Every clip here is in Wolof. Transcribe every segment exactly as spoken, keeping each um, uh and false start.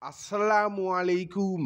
asalaamualeykum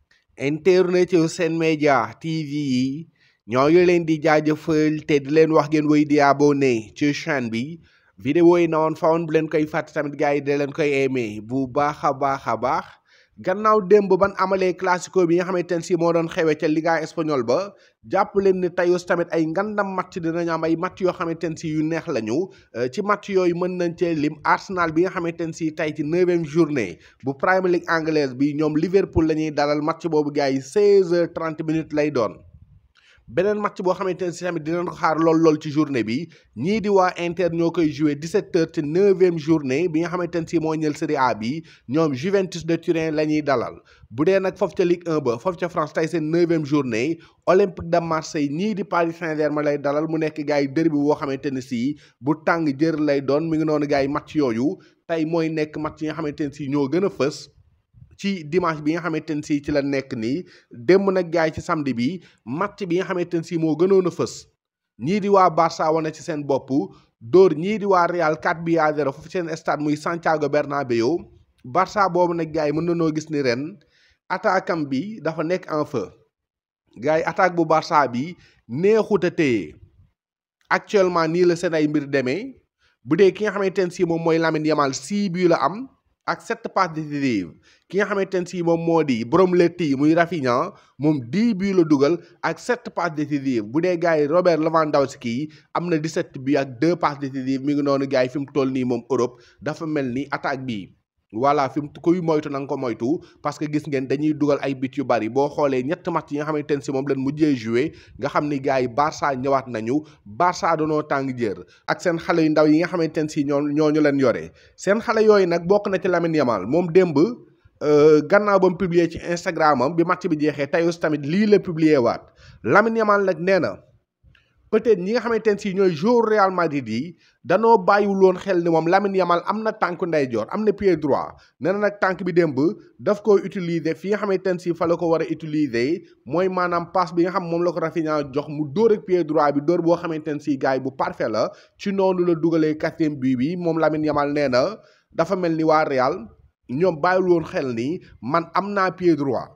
internet yu Sen Média T V yi ñoo ngi leen di jaajëfal te di leen wax ngeen wéy di abonné ci chaîne bi vidéo yi na woon fawoon bu leen koy fàtte tamit gars yi da leen koy aimé bu baax a baax a baax gannaaw démb ban amalee classico bi nga xamante ne si moo doon xewe ca Liga espagnol ba jàpp leen ni tayos tamit ay ngandam match dinañu am ay match yoo xamante ne si yu neex lañu ci match yooyu mën nañ cee lim Arsenal bi nga xamante ne si tey ci neuvième journée bu Premier League anglaise bi ñoom Liverpool la ñuy dalal match boobu gars yi seize heures trente minutes lay doon. beneen match boo xamante ne si tamit dinañ xaar lool lool ci journée bi ñii di waa Inter ñoo koy joué dix-sept heures ci neuvième journée bi nga xamante ne si moo ñël Serie A bi ñoom Juventus de Turin la ñuy dalal bu dee nag foofu ca Ligue un ba foofu ca France tey seen neuvième journée Olympique de Marseille ñii di Paris Saint-Germain lay dalal mu nekk gars yi derby boo xamante ne si bu tàng jër lay doon mi ngi noonu gars yi match yooyu tey mooy nekk match yi nga xamante ne si ñoo gën a fës ci dimanche bi nga xamante ne si ci la nekk nii démb nag gaay ci samedi bi match bi nga xamante ne si moo gënoon a fës ñii di waa Barça wane ci seen bopp dóor ñii di waa Real quatre buts à zéro foofu seen stade muy Santiago Bernabéu Barça boobu nag gaay mën na noo gis ni ren attaquant bi dafa nekk en feu gaay attaque bu Barça bi neexut a téye actuellement nii la seen ay mbir demee bu dee ki nga xamante ne si moom mooy Lamine Yamal six buts la am ak sept passes décisives ki nga xamante ne si moom moo di borom letti muy Rafinha moom dix buts la dugal ak sept passes décisives bu dee gars yi Robert Lewandowski am na dix-sept buts ak deux passes décisives mi ngi noonu gars yi fi mu toll nii moom Europe dafa mel ni attaque bi voilà fi mu kuy moytu na nga ko moytu parce que gis ngeen dañuy dugal ay bit yu bari boo xoolee ñett match yi nga xamante ne si moom lañ mujjee joué nga xam ni gars yi Barça ñëwaat nañu Barça danoo tàng jër ak seen xale yu ndaw yi nga xamante ne si ñoo ñooñu leen yore seen xale yooyu nag bokk na ci Lamine Yamal moom démb gannaaw ba mu publier ci Instagram am bi match bi jeexee tayos tamit lii la publier waat Lamine Yamal nag nee na peut-être ñi nga xamante ne si ñooy joueur Real Madrid yi danoo bàyyiwul woon xel ni moom Lamine Yamal am na tànk ndeyjoor am na pied droit nee na nag tànk bi démb daf ko utiliser fi nga xamante ne si fa la ko war a utiliser mooy maanaam passe bi nga xam moom la ko Rafinha jox mu dóor ak pied droit bi dóor boo xamante ne si gars yi bu parfait la ci noonu la dugalee quatrième but bi moom Lamine Yamal nee na dafa mel ni waa Real ñoom bàyyiwul woon xel ni man am naa pied droit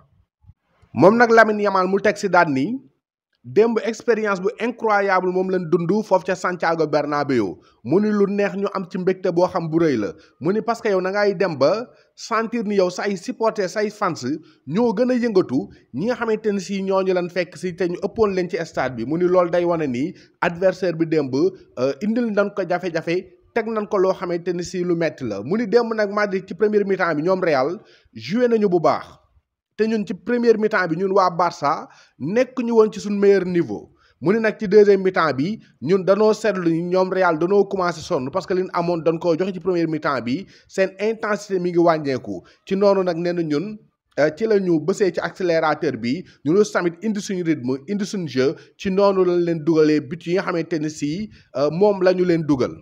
moom nag Lamine Yamal mu teg si daan ni démb expérience bu incroyable moom lañ dund foofu ca Santiago Bernabéu mu ni lu neex ñu am ci mbégte boo xam bu rëy la mu ni parce que yow na ngay dem ba sentir ni yow say supporter say fans ñoo gën a yëngatu ñi nga xamante ne si ñooñu lan fekk si te ñu ëppoon leen ci stade bi mu ni loolu day wane ni adversaire bi démb indil nañ ko jafe-jafe teg nañ ko loo xamante ni si lu metti la mu ni démb nag Madrid ci première mi-temps bi ñoom Real joué nañu bu baax te ñun ci première mi-temps bi ñun waa Barça nekk ñu woon ci suñ meilleur niveau mu ni nag ci deuxième mi-temps bi ñun danoo seetlu ni ñoom Real danoo commencé sonn parce que li ñu amoon dañ koo joxe ci première mi-temps bi seen intensité mi ngi wàññeeku ci noonu nag nee na ñun ci la ñu bësee ci accélérateur bi ñu los tamit indi suñu rythme indi suñu jeu ci noonu lañ leen dugalee but yi nga xamante ne si moom la ñu leen dugal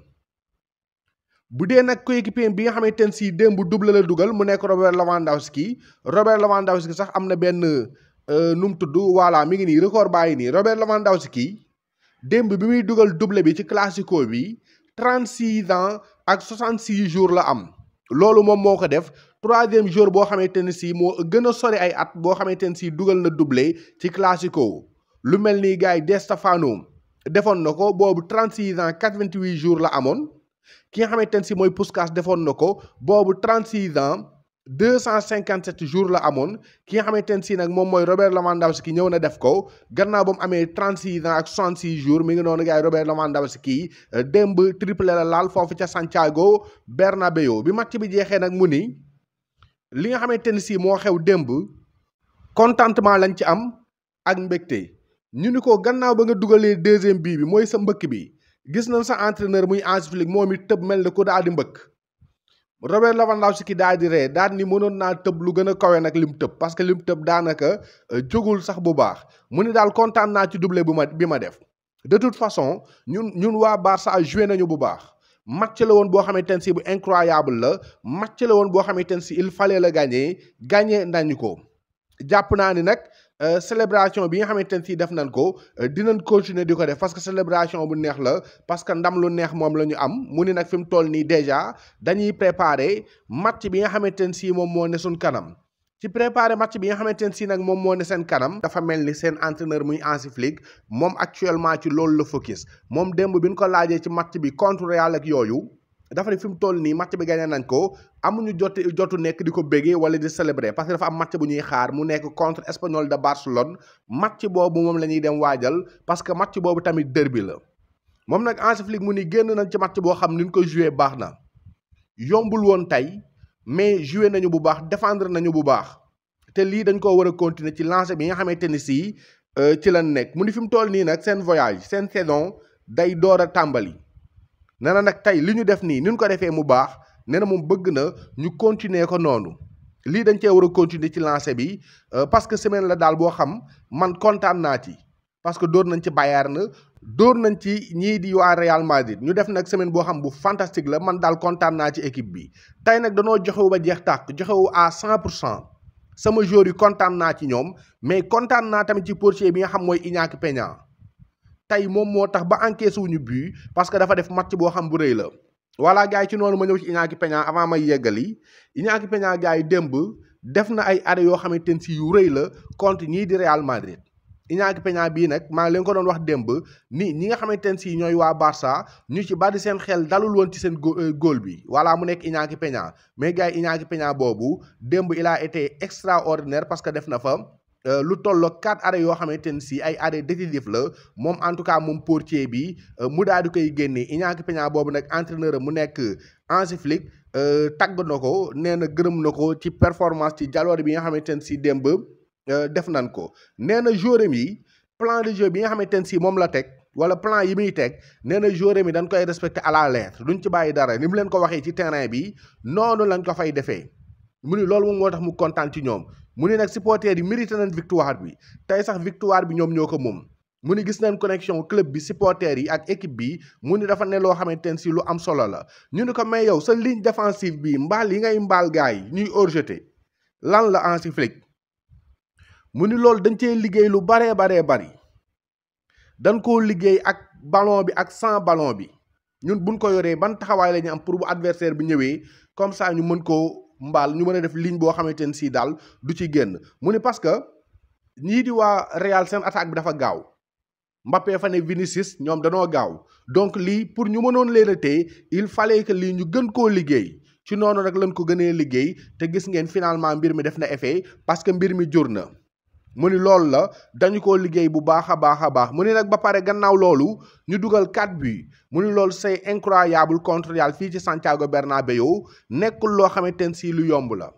bu dee nag coéquipier bi nga xamante ne si démb double la dugal mu nekk Robert Lewandowski Robert Lewandowski sax am na benn nu mu tudd voilà mi ngi nii record baa ngi nii Robert Lewandowski démb bi muy dugal double bi ci classico bi trente-six ans ak soixante-six jours la am loolu moom moo ko def troisième jour boo xamante ne si moo gën a sori ay at boo xamante ne si dugal na double ci classico lu mel ni gars yi De Stefano defoon na ko boobu trente-six ans quatre-vingt-huit jours la amoon. ki nga xamante ne si mooy Puskas defoon na ko boobu trente-six ans deux cent cinquante-sept jours la amoon ki nga xamante ne si nag moom mooy Robert Lewandowski ñëw na def ko gannaaw ba mu amee trente-six ans ak soixante-six jours mi ngi noonu gars yi Robert Lewandowski démb triplé la laal foofu ca Santiago Bernabéu bi match bi jeexee nag mu ni li nga xamante ne si moo xew démb contentement lañ ci am ak mbégte ñu ni ko gannaaw ba nga dugalee deuxième bii bi mooy sa mbëkk bi. gis nañ sa entraîneur muy Ancelotti moom it tëb mel ni ku daal di mbëkk Robert Lewandowski daal di ree daal ni mënoon naa tëb lu gën a kawe nag lim tëb parce que lim tëb daanaka jógul sax bu baax mu ni daal kontaan naa ci doublé bu ma bi ma def de toute façon ñun ñun waa Barça joué nañu bu baax match la woon boo xamante ne si bu incroyable la match la woon boo xamante ne si il fallait la gagner gagner nañu ko jàpp naa ni nag célébration bi nga xamante ne si def nañ ko dinañ continuer di ko def parce que célébration bu neex la parce que ndam lu neex moom la ñu am mu ni nag fi mu toll nii déjà dañuy préparer match bi nga xamante ne si moom moo ne suñ kanam ci préparer match bi nga xamante ne si nag moom moo ne seen kanam dafa mel ni seen entraîneur muy Hansi Flick moom actuellement ci loolu la focus moom démb bi ñu ko laajee ci match bi contre Real ak yooyu dafa ne fi mu toll nii match bi gagné nañ ko amuñu jot jotu nekk di ko béggee wala di célébrer parce que dafa am match bu ñuy xaar mu nekk contre Espagnol de Barcelone match boobu moom la ñuy dem waajal parce que match boobu tamit derby la moom nag Hansi Flick mu ni génn nañ ci match boo xam ni ñu ko joué baax na yombul woon tey mais joué nañu bu baax défendre nañu bu baax te lii dañ koo war a continuer ci lancé bi nga xamante ni si ci lañ nekk mu ni fi mu toll nii nag seen voyage seen saison day door a tàmbali. nee na nag tey li ñu def nii ni ñu ko defee mu baax nee na moom bëgg na ñu continuer ko noonu lii dañ cee war a continuer ci lancé bi parce que semaine la daal boo xam man kontaan naa ci parce que dóor nañ ci Bayern dóor nañ ci ñii di waa Real Madrid ñu def nag semaine boo xam bu fantastique la man daal kontaan naa ci équipe bi tey nag danoo joxewu ba jeex tàkk joxewu à cent pour cent sama joueur yi kontaan naa ci ñoom mais kontaan naa tamit ci portier bi nga xam mooy Iñaki Peña tey moom moo tax ba encaissé wuñu but parce que dafa def match boo xam bu rëy la voilà gars yi ci noonu ma ñëw ci Iñaki Peña avant may yeggali Iñaki Peña gars yi démb def na ay arrêt yoo xamante ne si yu rëy la contre ñii di Real Madrid Iñaki Peña bii nag maa ngi leen ko doon wax démb ni ñi nga xamante ne si ñooy waa Barça ñu ci bari seen xel dalul woon ci seen góol bi voilà mu nekk Iñaki Peña mais gars yi Iñaki Peña boobu démb il a été extraordinaire parce que def na fa lu tolloo quatre arrêts yoo xamante ne si ay arrêts décisifs la moom en tout cas moom portier bi mu daal di koy génne Iñaki Peña boobu nag entraîneur mu nekk Hansi Flick tagg na ko nee na gërëm na ko ci performance ci jaloore bi nga xamante ne si démb def nañ ko nee na joueur yi plan de jeu bi nga xamante ne si moom la teg wala plan yi muy teg nee na joueur mi dañ koy respecté à la lettre duñ ci bàyyi dara ni mu leen ko waxee ci terrain bi noonu lañ ko fay defee mu ni loolu moom moo tax mu kontaan ci ñoom mu ni nag supporters yi mérité nañ victoire bi tey sax victoire bi ñoom ñoo ko moom mu ni gis nañ connexion club bi supporters yi ak équipe bi mu ni dafa ne loo xamante ne si lu am solo la ñu ni ko may yow sa ligne défensive bi mbaal yi ngay mbaal gars yi ñuy hors-jeu lan la Hansi Flick mu ni loolu dañ cee liggéey lu baree baree bari dañ koo liggéey ak ballon bi ak sans ballon bi ñun buñ ko yoree ban taxawaay la ñu am pour bu adversaire bi ñëwee comme ça ñu mën koo mbaal ñu mën a def ligne boo xamante ne si daal du ci génn mu ni parce que ñii di waa Real seen attaque bi dafa gaaw Mbappé fa ne Vinicius ñoom danoo gaaw donc lii pour ñu mënoon leen a téye il fallait que lii ñu gën koo liggéey ci noonu rek lañ ko gënee liggéey te gis ngeen finalement mbir mi def na effet parce que mbir mi jur na mu ni loolu la dañu koo liggéey bu baax a baax a baax mu ni nag ba pare gannaaw loolu ñu dugal quatre buts mu ni loolu c'est incroyable contre Real fii ci Santiago Bernabéu nekkul loo xamante ne si lu yomb la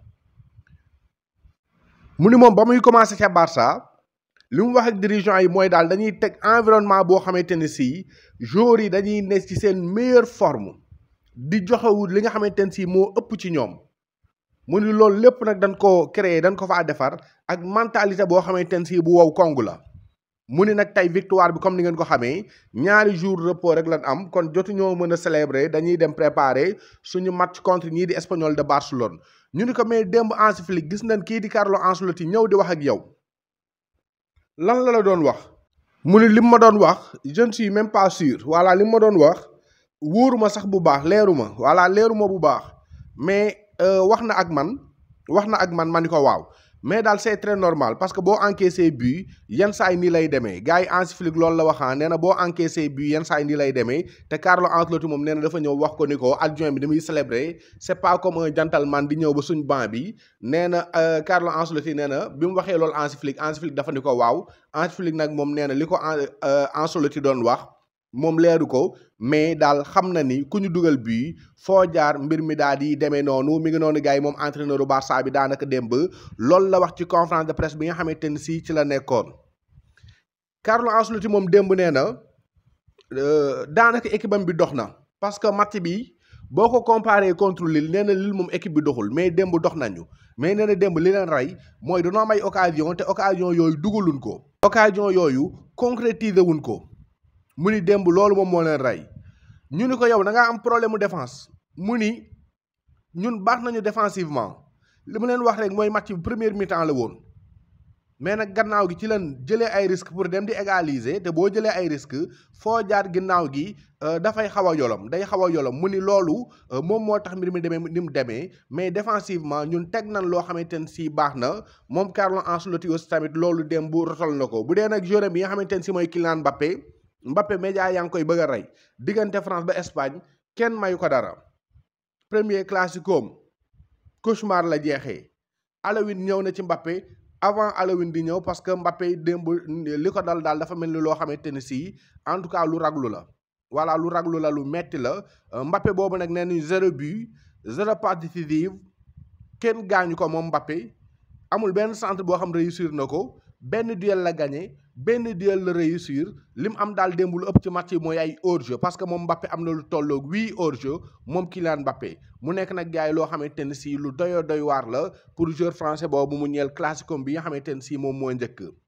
mu ni moom ba muy commencé ca Barça li mu wax ak dirigeant yi mooy daal dañuy teg environnement boo xamante ne si joueurs yi dañuy ne ci seen meilleure forme di joxewu li nga xamante ne si moo ëpp ci ñoom mu ni loolu lépp nag dañ ko créer dañ ko faa defar ak mentalité boo xamante ne si bu wow kong la mu ni nag tey victoire bi comme ni ngeen ko xamee ñaari jours repos rek lañ am kon jotu ñoo mën a célébrer dañuy dem préparer suñu match contre ñii di Espagnol de Barcelone ñu ni ko mais démb Hansi Flick gis nañ kii di Carlo Ancelotti ñëw di wax ak yow lan la la doon wax mu ni lim ma doon wax je ne suis même pas sûr voilà lim ma doon wax wóoruma sax bu baax leeruma voilà leeruma bu baax mais wax na ak man wax na ak man ma ni ko waaw mais daal c'est très normal parce que boo encaissé but yenn saa yi nii lay demee gars yi Hansi Flick loolu la waxaa nee na boo encaissé but yenn saa yi nii lay demee te Carlo Ancelotti moom nee na dafa ñëw wax ko ni ko adjoint bi damuy célébrer c'est pas comme un gentleman di ñëw ba suñ banc bi nee na Carlo Ancelotti nee na bi mu waxee loolu Hansi Flick Hansi Flick dafa ni ko waaw Hansi Flick nag moom nee na li ko Ancelotti doon wax moom leeru ko mais daal xam na ni ku ñu dugal bii foo jaar mbir mi daal di demee noonu mi ngi noonu gars yi moom entraîneur u Barça bi daanaka démb loolu la wax ci conférence de presse bi nga xamante ni si ci la nekkoon. Carlo Ancelotti moom démb nee na daanaka équipe am bi dox na parce que match bi boo ko comparé contre Lille nee na Lille moom équipe bi doxul mais démb dox nañu mais nee na démb li leen rey mooy dañoo am ay occasion te occasion yooyu dugaluñ ko. occasion yooyu concrétiser wuñ ko. mu ni démb loolu moom moo leen rey ñu ni ko yow da ngaa am problème mu défense mu ni ñun baax nañu défensivement li mu leen wax rek mooy match bi première mi-temps la woon mais nag gannaaw gi ci lan jëlee ay risque pour dem di égaliser te boo jëlee ay risque foo jaar ginnaaw gi dafay xaw a yolom day xaw a yolom mu ni loolu moom moo tax mbir mi demee ni mu demee mais défensivement ñun teg nañ loo xamante ne si baax na moom Carlo Ancelotti aussi tamit loolu dem bu rotal na ko bu dee nag joueur bi nga xamante ne si mooy Kylian Mbappé Mbappé média yaa ngi koy bëgg a rey diggante France ba Espagne kenn mayu ko dara premier classicoom cauchemar la jeexee Halloween ñëw na ci Mbappé avant Halloween di ñëw parce que Mbappé démb li ko dal daal dafa mel ni loo xamante ne si en tout cas lu raglu la voilà lu raglu la lu metti la Mbappé boobu nag nee nañu zéro but zéro passe décisive kenn gaañu ko moom Mbappé amul benn centre boo xam réussir na ko benn duel la gagné benn duel la réussir lim am daal démb lu ëpp ci match yi mooy ay hors-jeu parce que moom Mbappé am na lu tolloog huit hors-jeu moom Kylian Mbappé mu nekk nag gars yi loo xamante ne si lu doyo doy waar la pour joueur français boobu mu ñeel classico bi nga xamante ne si moom moo njëkk